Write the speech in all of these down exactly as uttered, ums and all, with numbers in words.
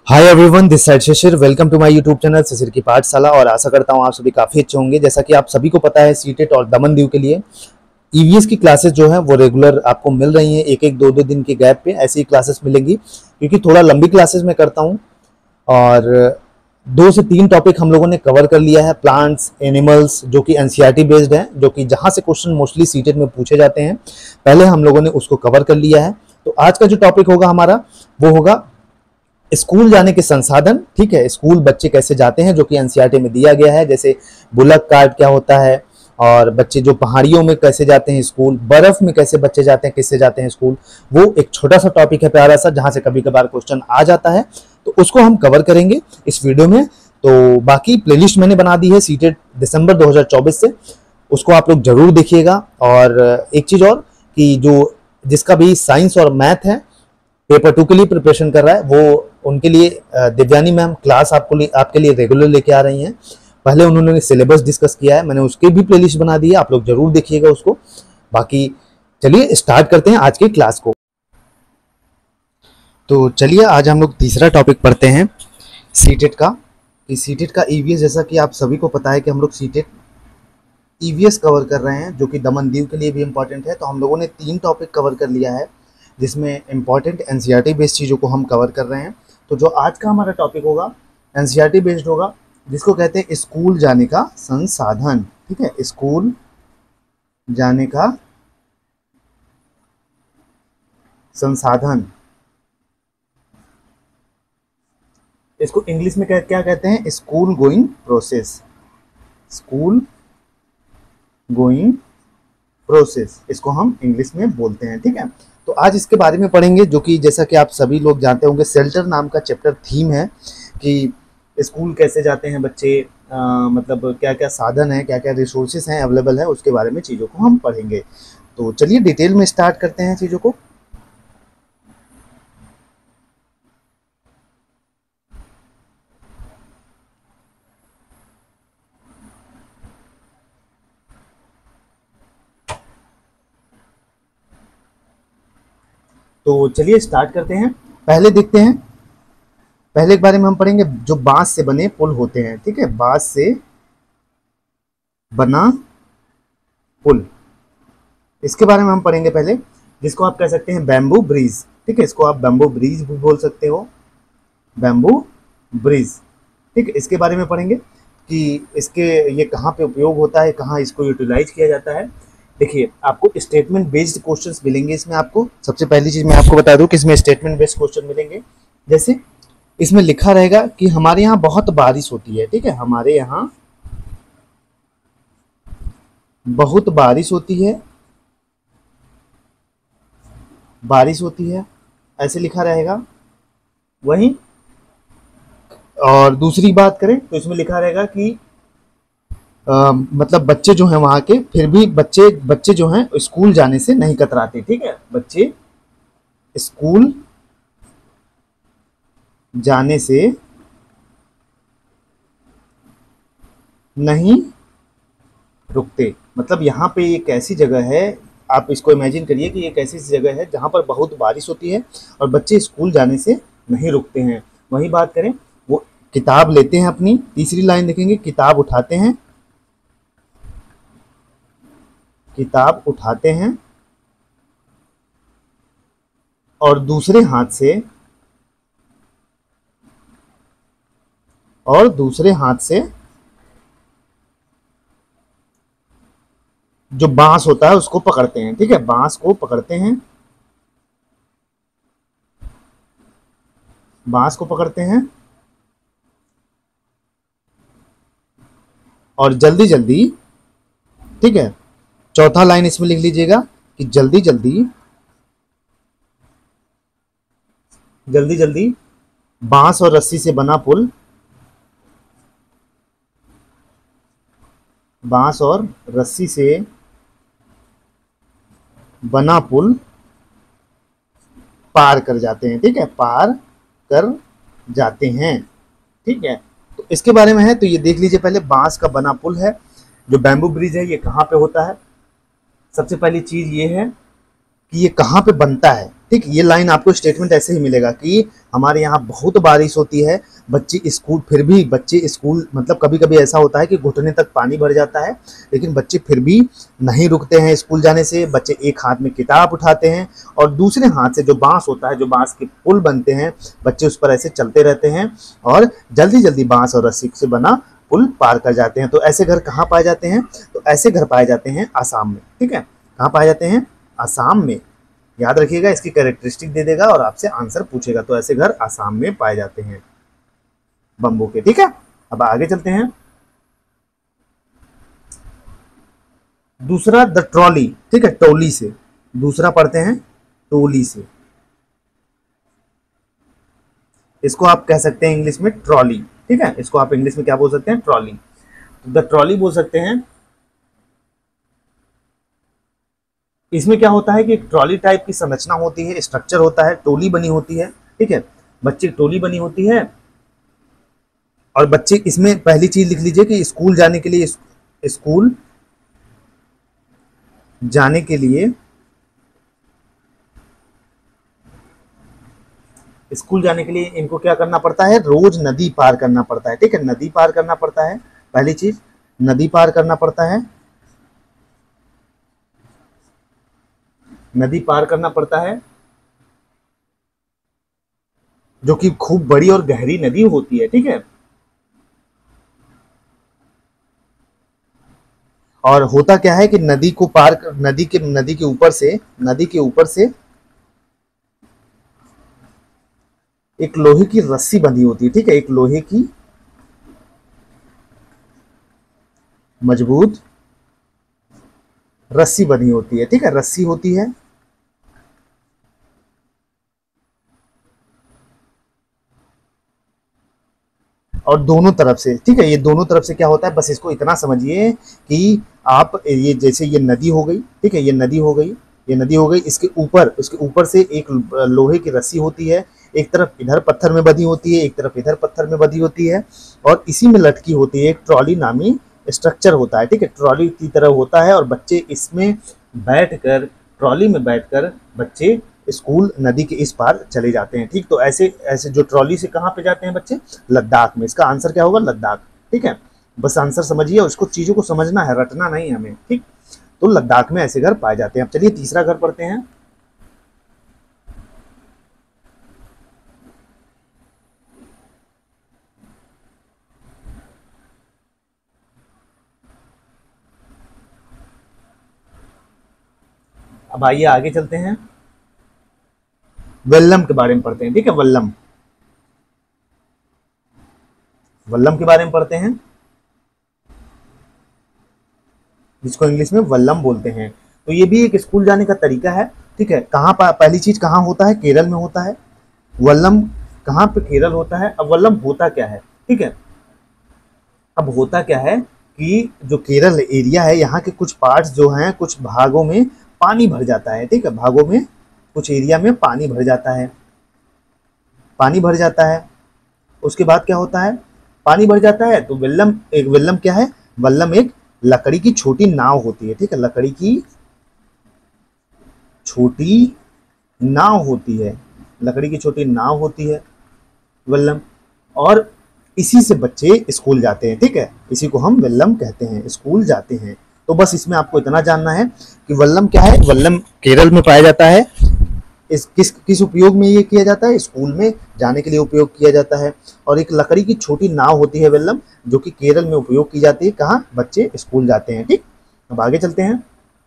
Hi everyone, this side Shishir. Welcome to my YouTube channel Shishir की पाठशाला। और आशा करता हूँ आप सभी काफ़ी अच्छे होंगे। जैसा कि आप सभी को पता है, सीटेट और दमन दीव के लिए ईवीएस की क्लासेस जो हैं वो रेगुलर आपको मिल रही हैं। एक एक दो दो दिन के गैप पे ऐसी क्लासेस मिलेंगी, क्योंकि थोड़ा लंबी क्लासेस मैं करता हूँ। और दो से तीन टॉपिक हम लोगों ने कवर कर लिया है, प्लांट्स, एनिमल्स, जो कि एनसीईआरटी बेस्ड है, जो कि जहाँ से क्वेश्चन मोस्टली सीटेट में पूछे जाते हैं, पहले हम लोगों ने उसको कवर कर लिया है। तो आज का जो टॉपिक होगा हमारा वो होगा स्कूल जाने के संसाधन। ठीक है, स्कूल बच्चे कैसे जाते हैं, जो कि एनसीईआरटी में दिया गया है। जैसे बुलक कार्ट क्या होता है, और बच्चे जो पहाड़ियों में कैसे जाते हैं स्कूल, बर्फ में कैसे बच्चे जाते हैं, किससे जाते हैं स्कूल, वो एक छोटा सा टॉपिक है, प्यारा सा, जहां से कभी कभार क्वेश्चन आ जाता है। तो उसको हम कवर करेंगे इस वीडियो में। तो बाकी प्लेलिस्ट मैंने बना दी है सीटेट दिसंबर दो हज़ार चौबीस से, उसको आप लोग जरूर देखिएगा। और एक चीज और, कि जो जिसका भी साइंस और मैथ है, पेपर टू के लिए प्रिपरेशन कर रहा है, वो उनके लिए दिव्यानी मैम क्लास आपको लिए आपके लिए रेगुलर लेके आ रही हैं। पहले उन्होंने सिलेबस डिस्कस किया है, मैंने उसकी भी प्लेलिस्ट बना दी है, आप लोग जरूर देखिएगा उसको। बाकी चलिए स्टार्ट करते हैं आज की क्लास को। तो चलिए आज हम लोग तीसरा टॉपिक पढ़ते हैं सीटेट का। कि सीटेट का ईवीएस, जैसा कि आप सभी को पता है कि हम लोग सीटेट ईवीएस कवर कर रहे हैं, जो कि दमन दीव के लिए भी इम्पोर्टेंट है। तो हम लोगों ने तीन टॉपिक कवर कर लिया है, जिसमें इम्पॉर्टेंट एनसीईआरटी बेस्ड चीज़ों को हम कवर कर रहे हैं। तो जो आज का हमारा टॉपिक होगा एनसीईआरटी बेस्ड होगा, जिसको कहते हैं स्कूल जाने का संसाधन। ठीक है, स्कूल जाने का संसाधन। इसको इंग्लिश में क्या क्या कहते हैं? School going process. School going process, इसको हम इंग्लिश में बोलते हैं। ठीक है, तो आज इसके बारे में पढ़ेंगे, जो कि जैसा कि आप सभी लोग जानते होंगे, शेल्टर नाम का चैप्टर थीम है कि स्कूल कैसे जाते हैं बच्चे, आ, मतलब क्या क्या साधन है, क्या क्या रिसोर्सेस हैं अवेलेबल है, उसके बारे में चीज़ों को हम पढ़ेंगे। तो चलिए डिटेल में स्टार्ट करते हैं चीज़ों को। तो चलिए स्टार्ट करते हैं। पहले देखते हैं, पहले के बारे में हम पढ़ेंगे जो बांस से बने पुल होते हैं। ठीक है, बांस से बना पुल, इसके बारे में हम पढ़ेंगे पहले, जिसको आप कह सकते हैं बैम्बू ब्रिज। ठीक है, इसको आप बैम्बू ब्रिज भी बोल सकते हो, बैम्बू ब्रिज। ठीक है, इसके बारे में पढ़ेंगे कि इसके ये कहाँ पे उपयोग होता है, कहाँ इसको यूटिलाइज किया जाता है। देखिए, आपको स्टेटमेंट बेस्ड क्वेश्चंस मिलेंगे इसमें। आपको सबसे पहली चीज मैं आपको बता दूं कि इसमें स्टेटमेंट बेस्ड क्वेश्चन मिलेंगे। जैसे इसमें लिखा रहेगा कि हमारे यहाँ बहुत बारिश होती है। ठीक है, हमारे यहाँ बहुत बारिश होती है, बारिश होती है, ऐसे लिखा रहेगा। वहीं और दूसरी बात करें तो इसमें लिखा रहेगा कि आ, मतलब बच्चे जो हैं वहाँ के, फिर भी बच्चे बच्चे जो हैं स्कूल जाने से नहीं कतराते। ठीक है, बच्चे स्कूल जाने से नहीं रुकते। मतलब यहाँ पे एक ऐसी जगह है, आप इसको इमेजिन करिए कि एक ऐसी जगह है जहाँ पर बहुत बारिश होती है और बच्चे स्कूल जाने से नहीं रुकते हैं। वही बात करें, वो किताब लेते हैं अपनी, तीसरी लाइन देखेंगे, किताब उठाते हैं, किताब उठाते हैं और दूसरे हाथ से और दूसरे हाथ से जो बांस होता है उसको पकड़ते हैं। ठीक है, बांस को पकड़ते हैं, बांस को पकड़ते हैं और जल्दी जल्दी, ठीक है, चौथा लाइन इसमें लिख लीजिएगा कि जल्दी जल्दी जल्दी जल्दी बांस और रस्सी से बना पुल, बांस और रस्सी से बना पुल पार कर जाते हैं। ठीक है, पार कर जाते हैं। ठीक है, तो इसके बारे में है, तो ये देख लीजिए। पहले बांस का बना पुल है, जो बैम्बू ब्रिज है, ये कहाँ पे होता है। सबसे पहली चीज ये है कि ये कहाँ पे बनता है। ठीक, ये लाइन आपको स्टेटमेंट ऐसे ही मिलेगा कि हमारे यहाँ बहुत बारिश होती है, बच्चे स्कूल फिर भी बच्चे स्कूल मतलब कभी कभी ऐसा होता है कि घुटने तक पानी भर जाता है, लेकिन बच्चे फिर भी नहीं रुकते हैं स्कूल जाने से। बच्चे एक हाथ में किताब उठाते हैं और दूसरे हाथ से जो बांस होता है, जो बांस के पुल बनते हैं, बच्चे उस पर ऐसे चलते रहते हैं और जल्दी जल्दी बांस और रस्सी से बना पुल पार कर जाते हैं। तो ऐसे घर कहाँ पाए जाते हैं? तो ऐसे घर पाए जाते हैं आसाम में। ठीक है, कहाँ पाए जाते हैं? आसाम में। याद रखिएगा, इसकी कैरेक्टरिस्टिक दे देगा और आपसे आंसर पूछेगा। तो ऐसे घर आसाम में पाए जाते हैं बम्बू के। ठीक है, अब आगे चलते हैं। दूसरा द ट्रॉली। ठीक है, टोली से। दूसरा पढ़ते हैं टोली से। इसको आप कह सकते हैं इंग्लिश में ट्रॉली। ठीक है, इसको आप इंग्लिश में क्या बोल सकते हैं? ट्रॉली। तो द ट्रॉली बोल सकते हैं। इसमें क्या होता है कि एक ट्रॉली टाइप की संरचना होती है, स्ट्रक्चर होता है, टोली बनी होती है। ठीक है, बच्चे टोली बनी होती है और बच्चे इसमें पहली चीज लिख लीजिए कि स्कूल जाने के लिए स्कूल जाने के लिए स्कूल जाने के लिए इनको क्या करना पड़ता है? रोज नदी पार करना पड़ता है। ठीक है, नदी पार करना पड़ता है। पहली चीज नदी पार करना पड़ता है, नदी पार करना पड़ता है, जो कि खूब बड़ी और गहरी नदी होती है। ठीक है, और होता क्या है कि नदी को पार नदी के नदी के ऊपर से नदी के ऊपर से एक लोहे की रस्सी बंधी होती है। ठीक है, एक लोहे की मजबूत रस्सी बनी होती है। ठीक है, रस्सी होती है और दोनों तरफ से। ठीक है, ये दोनों तरफ से क्या होता है, बस इसको इतना समझिए कि आप ये जैसे ये नदी हो गई। ठीक है, ये नदी हो गई, ये नदी हो गई। इसके ऊपर इसके ऊपर से एक लोहे की रस्सी होती है, एक तरफ इधर पत्थर में बंधी होती है, एक तरफ इधर पत्थर में बंधी होती है और इसी में लटकी होती है एक ट्रॉली नामी स्ट्रक्चर होता है। ठीक है, ट्रॉली की तरह होता है और बच्चे इसमें बैठकर, ट्रॉली में बैठकर बच्चे स्कूल नदी के इस पार चले जाते हैं। ठीक, तो ऐसे ऐसे जो ट्रॉली से कहाँ पे जाते हैं बच्चे? लद्दाख में। इसका आंसर क्या होगा? लद्दाख। ठीक है, बस आंसर समझिए और उसको चीजों को समझना है, रटना नहीं हमें। ठीक, तो लद्दाख में ऐसे घर पाए जाते हैं। अब चलिए तीसरा घर पढ़ते हैं। अब आइए आगे चलते हैं, वल्लम के बारे में पढ़ते हैं। ठीक है, वल्लम वल्लम के बारे में पढ़ते हैं, जिसको इंग्लिश में वल्लम बोलते हैं। तो ये भी एक स्कूल जाने का तरीका है। ठीक है, कहाँ पहली चीज कहाँ होता है? केरल में होता है। वल्लम कहाँ पे? केरल होता है। अब वल्लम होता क्या है? ठीक है, अब होता क्या है कि जो केरल एरिया है, यहाँ के कुछ पार्ट्स जो हैं, कुछ भागों में पानी भर जाता है। ठीक है, भागों में कुछ एरिया में पानी भर जाता है, पानी भर जाता है। उसके बाद क्या होता है? पानी भर जाता है तो वेल्लम, एक वेल्लम क्या है? वल्लम एक लकड़ी की छोटी नाव होती है। ठीक है, लकड़ी की छोटी नाव होती है, लकड़ी की छोटी नाव होती है वल्लम, और इसी से बच्चे स्कूल जाते हैं। ठीक है, इसी को हम वेल्लम कहते हैं, स्कूल जाते हैं। तो बस इसमें आपको इतना जानना है कि वल्लम क्या है। वल्लम केरल में पाया जाता है। इस किस किस उपयोग में ये किया जाता है? स्कूल में जाने के लिए उपयोग किया जाता है। और एक लकड़ी की छोटी नाव होती है वेल्लम, जो कि केरल में उपयोग की जाती है। कहाँ? बच्चे स्कूल जाते हैं। ठीक, अब आगे चलते हैं।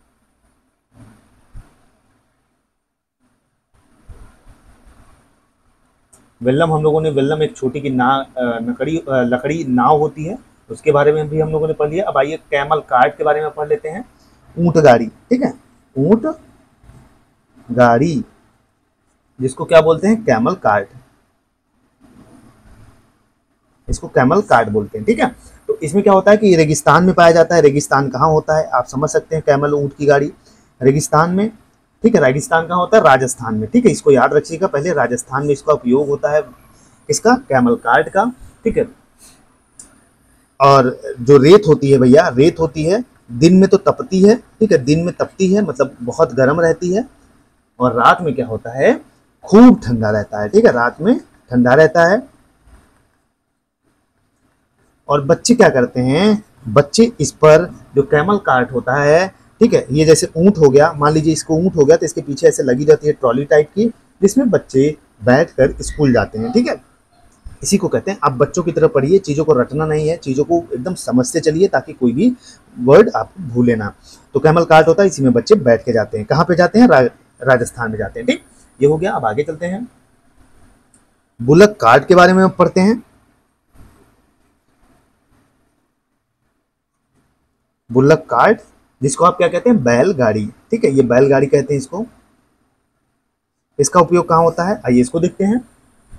वेल्लम हम लोगों ने, वेल्लम एक छोटी की ना लकड़ी लकड़ी नाव होती है, उसके बारे में भी हम लोगों ने पढ़ लिया। अब आइए कैमल कार्ट के बारे में पढ़ लेते हैं। ऊंट गाड़ी। ठीक है, ऊंट गाड़ी, जिसको क्या बोलते हैं? कैमल कार्ट, इसको कैमल कार्ट बोलते हैं। ठीक है, तो इसमें क्या होता है कि रेगिस्तान में पाया जाता है। रेगिस्तान कहाँ होता है? आप समझ सकते हैं, कैमल ऊंट की गाड़ी रेगिस्तान में। ठीक है, रेगिस्तान कहाँ होता है? राजस्थान में। ठीक है, इसको याद रखिएगा, पहले राजस्थान में इसका उपयोग होता है, इसका कैमल कार्ट का। ठीक है, और जो रेत होती है भैया, रेत होती है दिन में तो तपती है। ठीक है, दिन में तपती है, मतलब बहुत गर्म रहती है, और रात में क्या होता है, खूब ठंडा रहता है। ठीक है, रात में ठंडा रहता है। और बच्चे क्या करते हैं, बच्चे इस पर जो कैमल कार्ट होता है, ठीक है, ये जैसे ऊंट हो गया, मान लीजिए इसको ऊंट हो गया तो इसके पीछे ऐसे लगी रहती है ट्रॉली टाइप की, जिसमें बच्चे बैठकर स्कूल जाते हैं। ठीक है, इसी को कहते हैं, आप बच्चों की तरह पढ़िए, चीज़ों को रटना नहीं है, चीज़ों को एकदम समझते चलिए ताकि कोई भी वर्ड आप भूले ना। तो कैमल कार्ट होता है, इसी में बच्चे बैठ के जाते हैं। कहाँ पे जाते हैं, रा, राजस्थान में जाते हैं। ठीक, ये हो गया। अब आगे चलते हैं, बुलक कार्ट के बारे में पढ़ते हैं। बुलक कार्ट, जिसको आप क्या कहते हैं, बैलगाड़ी। ठीक है, ये बैलगाड़ी कहते हैं इसको। इसका उपयोग कहाँ होता है, आइए इसको देखते हैं।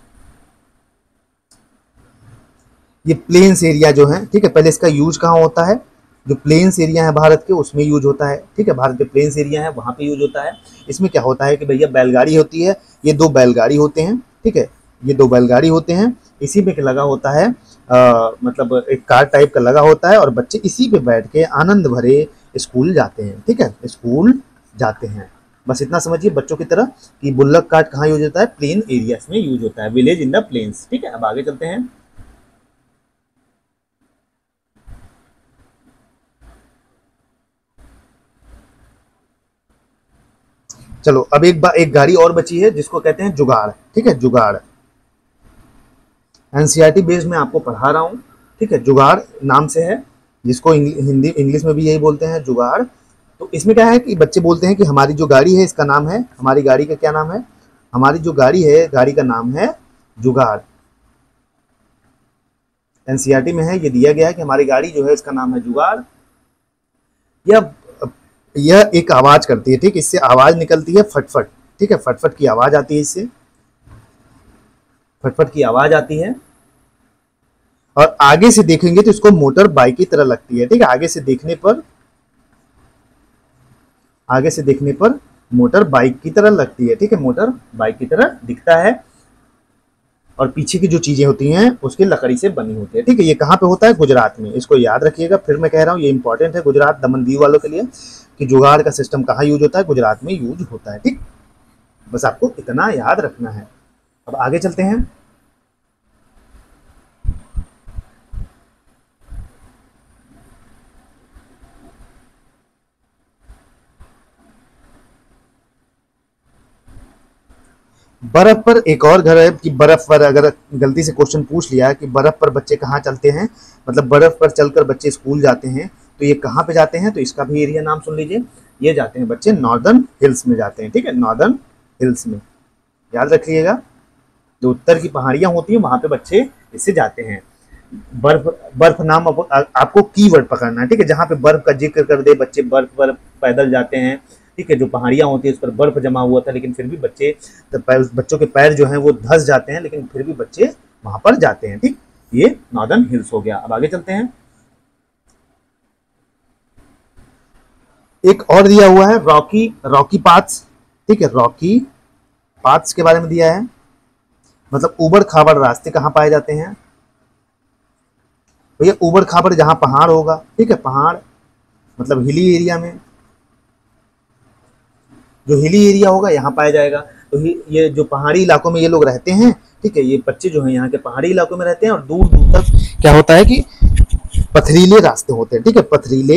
ये प्लेन्स एरिया जो है, ठीक है, पहले इसका यूज कहाँ होता है, जो प्लेन्स एरिया है भारत के उसमें यूज होता है। ठीक है, भारत के प्लेन्स एरिया है वहाँ पे यूज होता है। इसमें क्या होता है कि भैया बैलगाड़ी होती है, ये दो बैलगाड़ी होते हैं। ठीक है, ये दो बैलगाड़ी होते हैं, इसी पे लगा होता है आ, मतलब एक कार टाइप का लगा होता है, और बच्चे इसी पे बैठ के आनंद भरे स्कूल जाते हैं। ठीक है, स्कूल जाते हैं। बस इतना समझिए बच्चों की तरह कि बुल्लक कार्ट कहाँ यूज होता है, प्लेन एरियाज में यूज होता है, विलेज इन द प्लेन्स। ठीक है, अब आगे चलते हैं। चलो, अब एक बार एक गाड़ी और बची है जिसको कहते हैं जुगाड़। ठीक है, जुगाड़ एनसीईआरटी बेस्ड में आपको पढ़ा रहा हूँ। ठीक है, जुगाड़ नाम से है, जिसको हिंदी इंग्लिश में भी यही बोलते हैं, जुगाड़। तो इसमें क्या है कि बच्चे बोलते हैं कि हमारी जो गाड़ी है इसका नाम है, हमारी गाड़ी का क्या नाम है, हमारी जो गाड़ी है गाड़ी का नाम है जुगाड़। एनसीईआरटी में है, ये दिया गया है कि हमारी गाड़ी जो है इसका नाम है जुगाड़। यह यह एक आवाज करती है। ठीक, इससे आवाज निकलती है फटफट। ठीक है, फटफट की आवाज आती है, इससे फटफट की आवाज आती है। और आगे से देखेंगे तो इसको मोटर बाइक की तरह लगती है। ठीक है, आगे से देखने पर आगे से देखने पर मोटर बाइक की तरह लगती है। ठीक है, मोटर बाइक की तरह दिखता है, और पीछे की जो चीजें होती हैं उसकी लकड़ी से बनी होती है। ठीक है, ये कहाँ पे होता है, गुजरात में। इसको याद रखिएगा, फिर मैं कह रहा हूँ ये इंपॉर्टेंट है गुजरात दमन दीव वालों के लिए, कि जुगाड़ का सिस्टम कहाँ यूज होता है, गुजरात में यूज होता है। ठीक, बस आपको इतना याद रखना है। अब आगे चलते हैं। बर्फ पर एक और घर है कि बर्फ पर अगर गलती से क्वेश्चन पूछ लिया कि बर्फ पर बच्चे कहाँ चलते हैं, मतलब बर्फ पर चलकर बच्चे स्कूल जाते हैं, तो ये कहाँ पे जाते हैं, तो इसका भी एरिया नाम सुन लीजिए। ये जाते हैं बच्चे नॉर्दर्न हिल्स में जाते हैं। ठीक है, नॉर्दर्न हिल्स में, याद रखिएगा, जो उत्तर की पहाड़ियां होती हैं वहां पे बच्चे इससे जाते हैं। बर्फ बर्फ नाम आप, आपको कीवर्ड पकड़ना है। ठीक है, जहाँ पे बर्फ का जिक्र कर दे, बच्चे बर्फ पर पैदल जाते हैं। ठीक है, जो पहाड़ियां होती है उस पर बर्फ जमा हुआ था, लेकिन फिर भी बच्चे बच्चों के पैर जो हैं वो धंस जाते हैं, लेकिन फिर भी बच्चे वहां पर जाते हैं। ठीक, ये नॉर्दर्न हिल्स हो गया। अब आगे चलते हैं। एक और दिया हुआ है रॉकी रॉकी पाथ्स। ठीक है, रॉकी पाथ्स के बारे में दिया है, मतलब ऊबड़ खाबड़ रास्ते कहाँ पाए जाते हैं, भैया ऊबड़ खाबड़ जहां पहाड़ होगा। ठीक है, पहाड़ मतलब हिली एरिया में, जो हिली एरिया होगा यहाँ पाया जाएगा। तो ये जो पहाड़ी इलाकों में ये लोग रहते हैं, ठीक है, ये बच्चे जो हैं यहाँ के पहाड़ी इलाकों में रहते हैं, और दूर दूर तक क्या होता है कि पथरीले रास्ते होते हैं। ठीक है, पथरीले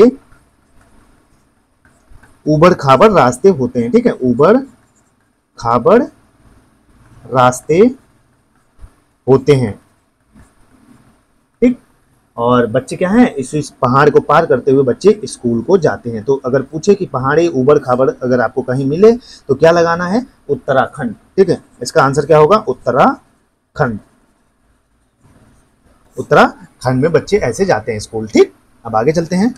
ऊबड़ खाबड़ रास्ते होते हैं। ठीक है, ऊबड़ खाबड़ रास्ते होते हैं। ठीक, और बच्चे क्या हैं, इस, इस पहाड़ को पार करते हुए बच्चे स्कूल को जाते हैं। तो अगर पूछे कि पहाड़ी ऊबड़ खाबड़ अगर आपको कहीं मिले तो क्या लगाना है, उत्तराखंड। ठीक है, इसका आंसर क्या होगा, उत्तराखंड। उत्तराखंड में बच्चे ऐसे जाते हैं स्कूल। ठीक, अब आगे चलते हैं।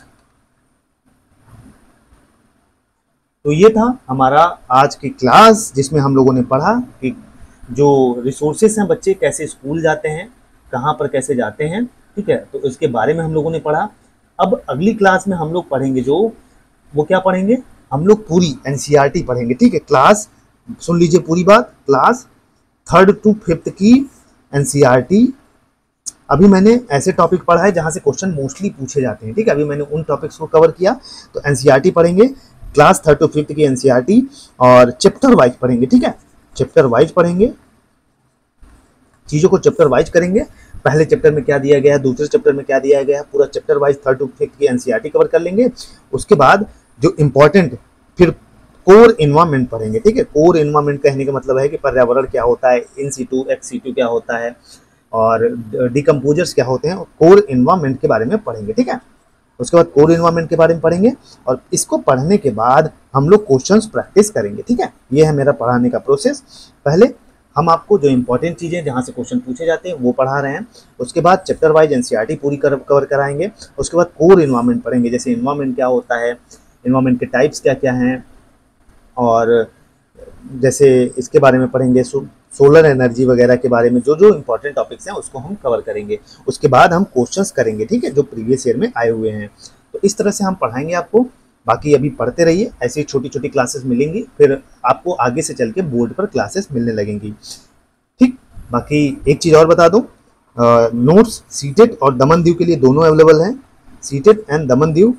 तो ये था हमारा आज की क्लास, जिसमें हम लोगों ने पढ़ा कि जो रिसोर्सेस हैं, बच्चे कैसे स्कूल जाते हैं, कहाँ पर कैसे जाते हैं। ठीक है, तो इसके बारे में हम लोगों ने पढ़ा। अब अगली क्लास में हम लोग पढ़ेंगे जो वो क्या पढ़ेंगे, हम लोग पूरी एनसीईआरटी पढ़ेंगे। ठीक है, क्लास सुन लीजिए पूरी बात, क्लास थर्ड टू फिफ्थ की एनसीईआरटी। अभी मैंने ऐसे टॉपिक पढ़ा है जहाँ से क्वेश्चन मोस्टली पूछे जाते हैं। ठीक है, अभी मैंने उन टॉपिक्स को कवर किया। तो एनसीईआरटी पढ़ेंगे, क्लास थर्ड टू फिफ्थ की एनसीईआरटी और चैप्टर वाइज पढ़ेंगे, ठीक है, चैप्टर वाइज पढ़ेंगे, चीजों को चैप्टर वाइज करेंगे। पहले चैप्टर में क्या दिया गया है, दूसरे चैप्टर में क्या दिया गया है, पूरा chapter wise third to fifth की एनसीईआरटी कवर कर लेंगे। उसके बाद जो इंपॉर्टेंट फिर कोर एनवायरनमेंट पढ़ेंगे, ठीक है। कोर एनवायरनमेंट कहने का मतलब है कि पर्यावरण क्या होता है, इन सीटू एक्स सीटू क्या होता है और डिकम्पोजर्स क्या होते हैं, कोर एनवायरनमेंट के बारे में पढ़ेंगे, ठीक है। उसके बाद कोर एनवायरनमेंट के बारे में पढ़ेंगे और इसको पढ़ने के बाद हम लोग क्वेश्चंस प्रैक्टिस करेंगे, ठीक है। ये है मेरा पढ़ाने का प्रोसेस। पहले हम आपको जो इंपॉर्टेंट चीज़ें जहाँ से क्वेश्चन पूछे जाते हैं वो पढ़ा रहे हैं। उसके बाद चैप्टर वाइज एनसीईआरटी पूरी कर, कवर कराएंगे। उसके बाद कोर एनवायरनमेंट पढ़ेंगे, जैसे एनवायरनमेंट क्या होता है, एनवायरनमेंट के टाइप्स क्या क्या हैं, और जैसे इसके बारे में पढ़ेंगे, सोलर एनर्जी वगैरह के बारे में जो जो इंपॉर्टेंट टॉपिक्स हैं उसको हम कवर करेंगे। उसके बाद हम क्वेश्चंस करेंगे, ठीक है, जो प्रीवियस ईयर में आए हुए हैं। तो इस तरह से हम पढ़ाएंगे आपको। बाकी अभी पढ़ते रहिए, ऐसी छोटी छोटी क्लासेस मिलेंगी, फिर आपको आगे से चल के बोर्ड पर क्लासेस मिलने लगेंगी, ठीक। बाकी एक चीज़ और बता दूं, नोट्स सीटेट और दमनदीव के लिए दोनों अवेलेबल हैं। सीटेट एंड दमनदीव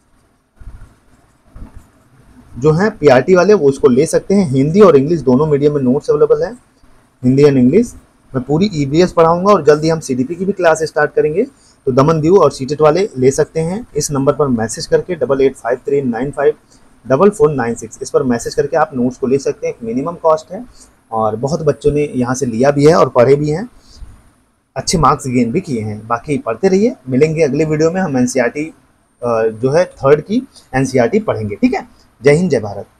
जो हैं पीआरटी वाले वो उसको ले सकते हैं। हिंदी और इंग्लिश दोनों मीडियम में नोट्स अवेलेबल हैं, हिंदी एंड इंग्लिश। मैं पूरी ईवीएस पढ़ाऊंगा और जल्दी हम सीडीपी की भी क्लास स्टार्ट करेंगे। तो दमनदीव और सीटेट वाले ले सकते हैं। इस नंबर पर मैसेज करके double eight five three nine five double four nine six इस पर मैसेज करके आप नोट्स को ले सकते हैं। एक मिनिमम कॉस्ट है और बहुत बच्चों ने यहाँ से लिया भी है और पढ़े भी हैं, अच्छे मार्क्स गेन भी किए हैं। बाकी पढ़ते रहिए, मिलेंगे अगले वीडियो में। हम एनसीईआरटी जो है थर्ड की एनसीईआरटी पढ़ेंगे, ठीक है। जय हिंद, जय भारत।